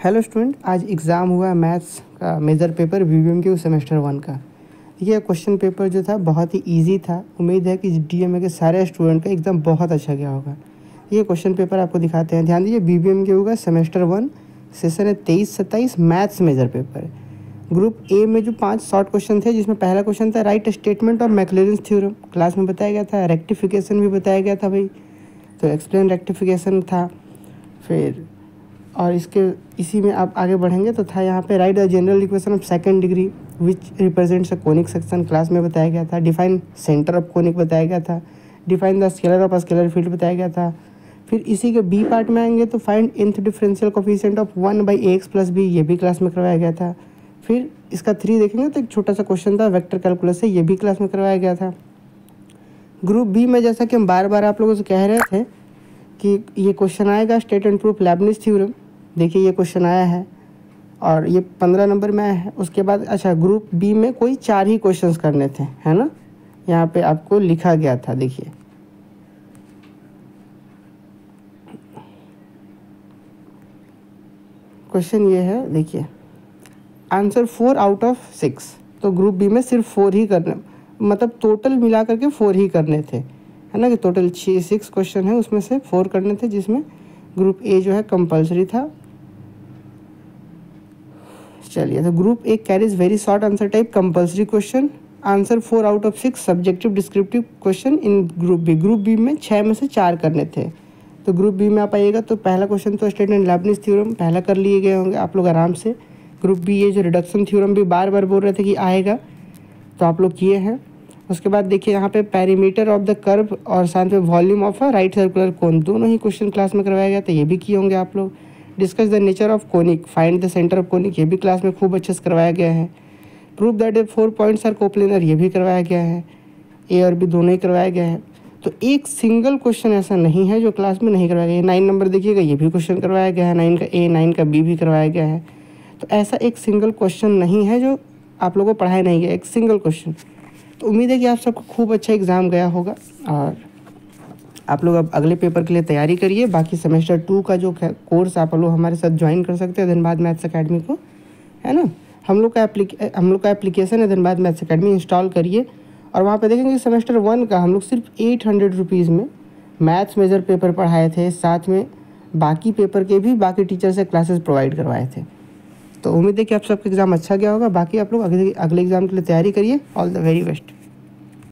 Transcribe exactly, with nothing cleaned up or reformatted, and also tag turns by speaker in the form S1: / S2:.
S1: Hello student, आज exam हुआ maths का मेजर पेपर वीवीएम के सेमेस्टर वन का। ये क्वेश्चन पेपर जो था बहुत ही इजी था। उम्मीद है कि डीएमए के सारे स्टूडेंट का एग्ज़ाम बहुत अच्छा गया होगा। ये क्वेश्चन पेपर आपको दिखाते हैं, ध्यान दीजिए। वीवीएम के होगा सेमेस्टर वन, सेशन है तेईस सत्ताईस, maths major paper. Group A में जो पाँच शॉर्ट क्वेश्चन थे, जिसमें पहला क्वेश्चन था राइट स्टेटमेंट और मैक्लॉरिन्स थ्योरम, क्लास में बताया गया था। रेक्टिफिकेशन भी बताया गया था भाई, तो एक्सप्लेन रेक्टिफिकेशन था। फिर और इसके इसी में आप आगे बढ़ेंगे तो था यहाँ पे write the general equation of second degree which represents a conic section, class में बताया गया था। डिफाइन सेंटर ऑफ कोनिक बताया गया था। Define the scalar of scalar field बताया गया था। फिर इसी के बी पार्ट में आएंगे तो find nth differential coefficient of one by a x plus b, ये भी क्लास में करवाया गया था। फिर इसका थ्री देखेंगे तो एक छोटा सा क्वेश्चन था वेक्टर कैलकुलस से, ये भी क्लास में करवाया गया था। ग्रुप बी में जैसा कि हम बार बार आप लोगों से कह रहे थे कि ये क्वेश्चन आएगा state and proof Leibniz theorem. देखिए ये क्वेश्चन आया है और ये पंद्रह नंबर में आया है। उसके बाद अच्छा ग्रुप बी में कोई चार ही क्वेश्चंस करने थे, है ना। यहाँ पे आपको लिखा गया था, देखिए क्वेश्चन ये है, देखिए answer four out of six. तो ग्रुप बी में सिर्फ फोर ही करने, मतलब टोटल मिला करके फोर ही करने थे, है ना। कि टोटल छः सिक्स क्वेश्चन है, उसमें से फोर करने थे, जिसमें ग्रुप ए जो है कंपलसरी था। चलिए, तो group A carries very short answer type compulsory question, answer four out of six subjective descriptive question in group B. Group B में छः में से चार करने थे। तो ग्रुप बी में आप आइएगा तो पहला क्वेश्चन तो स्टेट एंड लेबनिज थ्योरम पहला कर लिए गए होंगे आप लोग आराम से। ग्रुप बी ये जो रिडक्शन थ्योरम भी बार बार बोल रहे थे कि आएगा, तो आप लोग किए हैं। उसके बाद देखिए यहाँ पे पेरीमीटर ऑफ द कर्व और साथ में volume of a right circular cone, दोनों ही क्वेश्चन क्लास में करवाया गया था, ये भी किए होंगे आप लोग। Discuss the nature of conic, find the centre of conic, ये भी क्लास में खूब अच्छे से करवाया गया है। Prove that the four points are coplanar, ये भी करवाया गया है। ए और बी दोनों ही करवाया गया है। तो एक सिंगल क्वेश्चन ऐसा नहीं है जो क्लास में नहीं करवाया गया है। नाइन नंबर देखिएगा, ये भी क्वेश्चन करवाया गया है, नाइन का ए नाइन का बी भी करवाया गया है। तो ऐसा एक सिंगल क्वेश्चन नहीं है जो आप लोगों को पढ़ाया नहीं गया, एक सिंगल क्वेश्चन। तो उम्मीद है कि आप सबको खूब अच्छा एग्ज़ाम गया होगा और आप लोग अब अगले पेपर के लिए तैयारी करिए। बाकी सेमेस्टर टू का जो कोर्स आप लोग हमारे साथ ज्वाइन कर सकते हैं धनबाद मैथ्स अकेडमी को, है ना। हम लोग का एप्लीक हम लोग का एप्लीकेशन है धनबाद मैथ्स अकेडमी, इंस्टॉल करिए और वहाँ पे देखेंगे सेमेस्टर वन का हम लोग सिर्फ एट हंड्रेड रुपीज़ में मैथ्स मेजर पेपर पढ़ाए थे, साथ में बाकी पेपर के भी बाकी टीचर से क्लासेस प्रोवाइड करवाए थे। तो उम्मीद है कि आप सबका एग्ज़ाम अच्छा गया होगा। बाकी आप लोग अगले अगले एग्ज़ाम के लिए तैयारी करिए। All the very best.